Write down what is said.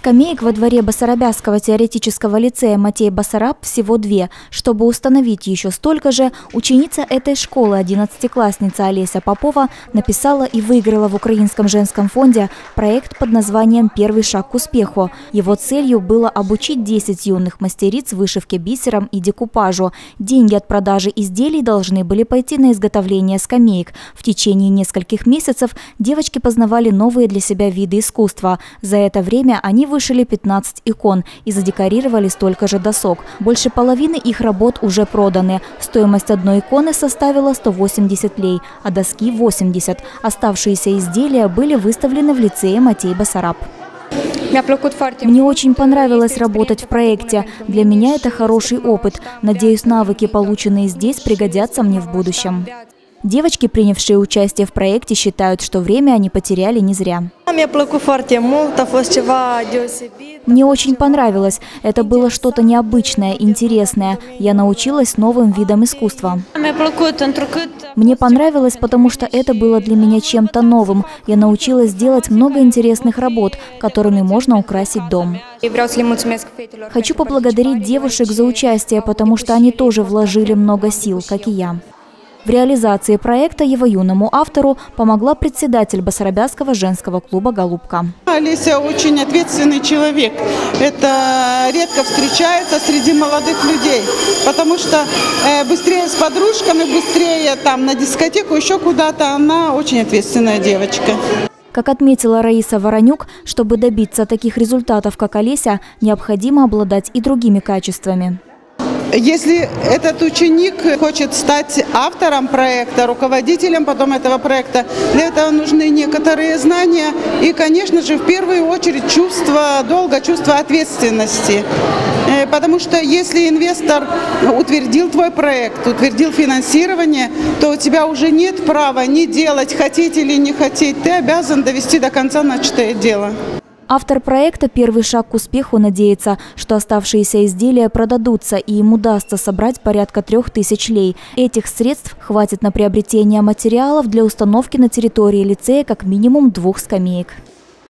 Скамеек во дворе Басарабяского теоретического лицея Матей Басараб всего 2. Чтобы установить еще столько же, ученица этой школы, 11-классница Олеся Попова, написала и выиграла в Украинском женском фонде проект под названием «Первый шаг к успеху». Его целью было обучить 10 юных мастериц вышивке бисером и декупажу. Деньги от продажи изделий должны были пойти на изготовление скамеек. В течение нескольких месяцев девочки познавали новые для себя виды искусства. За это время они вышили 15 икон и задекорировали столько же досок. Больше половины их работ уже проданы. Стоимость одной иконы составила 180 лей, а доски – 80. Оставшиеся изделия были выставлены в лицее Матей Басараб. Мне очень понравилось работать в проекте. Для меня это хороший опыт. Надеюсь, навыки, полученные здесь, пригодятся мне в будущем. Девочки, принявшие участие в проекте, считают, что время они потеряли не зря. Мне очень понравилось. Это было что-то необычное, интересное. Я научилась новым видам искусства. Мне понравилось, потому что это было для меня чем-то новым. Я научилась делать много интересных работ, которыми можно украсить дом. Хочу поблагодарить девушек за участие, потому что они тоже вложили много сил, как и я. В реализации проекта его юному автору помогла председатель Басарабяского женского клуба «Голубка». Олеся очень ответственный человек. Это редко встречается среди молодых людей, потому что быстрее с подружками, быстрее там на дискотеку, еще куда-то. Она очень ответственная девочка. Как отметила Раиса Воронюк, чтобы добиться таких результатов, как Олеся, необходимо обладать и другими качествами. Если этот ученик хочет стать автором проекта, руководителем потом этого проекта, для этого нужны некоторые знания и, конечно же, в первую очередь чувство долга, чувство ответственности. Потому что если инвестор утвердил твой проект, утвердил финансирование, то у тебя уже нет права не делать, хотеть или не хотеть. Ты обязан довести до конца начатое дело. Автор проекта «Первый шаг к успеху» надеется, что оставшиеся изделия продадутся и им удастся собрать порядка 3000 лей. Этих средств хватит на приобретение материалов для установки на территории лицея как минимум 2 скамеек.